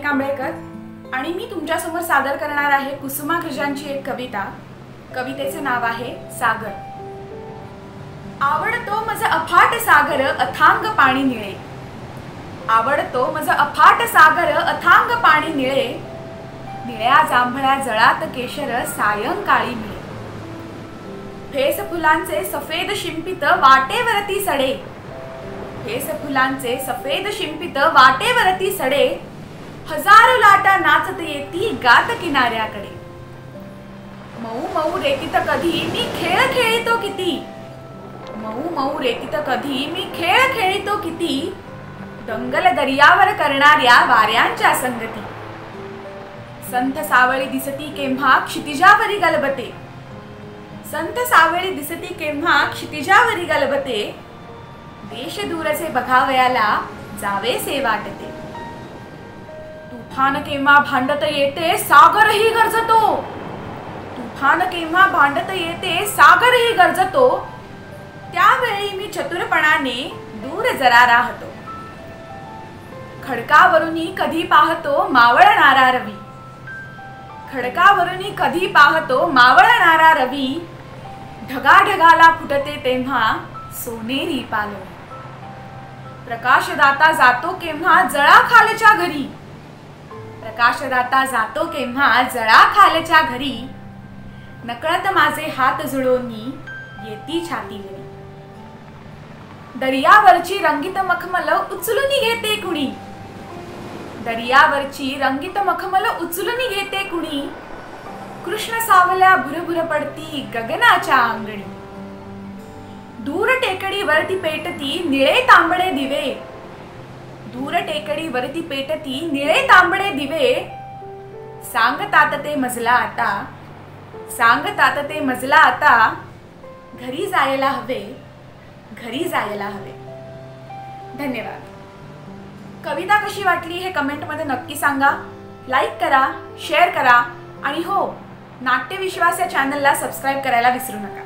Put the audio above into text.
कांबळेकर आणि मी तुमच्यासमोर सादर करणार आहे कुसुमाग्रजांची एक कविता। कवितेचे नाव आहे सागर। आवडतो माझा अफाट सागर अथांग पाणी निळे, आवडतो माझा अफाट सागर अथांग पाणी निळे, निळ्या जांभळ्या जळात केशर सायंकाळी मिळे, फेस फुलांचे सफेद शिंपित वाटेवरती सडे, फेस फुलांचे सफेद शिंपित वाटेवरती सडे, हजारो लाटा नाचत येती गात किनाऱ्याकडे, मऊ मऊ रेतीत कधी मी खेळ खेळितो किती, मऊ मऊ रेतीत कधी मी खेळ खेळितो किती, दंगल दर्यावर करणाऱ्या वाऱ्यांच्या संगती, संथ सावळी दिसती केव्हा क्षितिजावरी गलबते, संथ सावळी दिसती केव्हा क्षितिजावरी गलबते, देश दूरचे बघावयाला जावेसे वाटते, तुफान केव्हा भांडत येते सागरही गरजतो, तुफान केव्हा भांडत येते सागरही गरजतो, त्यावेळी मी चतुरपणाने दूर जरा राहतो, खडकावरूनी कधी पाहतो मावळणारा रवी, खडकावरूनी कधी पाहतो मावळणारा रवी, ढगाढगाला फुटते तेव्हा सोनेरी पालवी, प्रकाशदाता जातो केव्हा जळाखालच्या घरी, प्रकाशदाता जातो केव्हा जळाखालच्या घरी, नकळत माझे हात जुळवूनी येती छातीवरी, दर्यावरची रंगीत मखमल उचलून घेते कुणी, दर्यावरची रंगीत मखमल उचलून घेते कुणी, कृष्ण सावल्या भुरभुर पडती गगनाच्या अंगणी, दूर टेकडी वरती पेटती निळे तांबडे दिवे, दूर टेकडी वरती पेटती निळे तांबडे दिवे, सांगतात ते मजला आता, सांगतात ते मजला आता, घरी जायला हवे, घरी जायला हवे। धन्यवाद। कविता कशी वाटली हे कमेंट मध्ये नक्की सांगा, लाईक करा, शेअर करा आणि हो, नाट्य विश्वास या चॅनलला सबस्क्राइब करायला विसरू नका।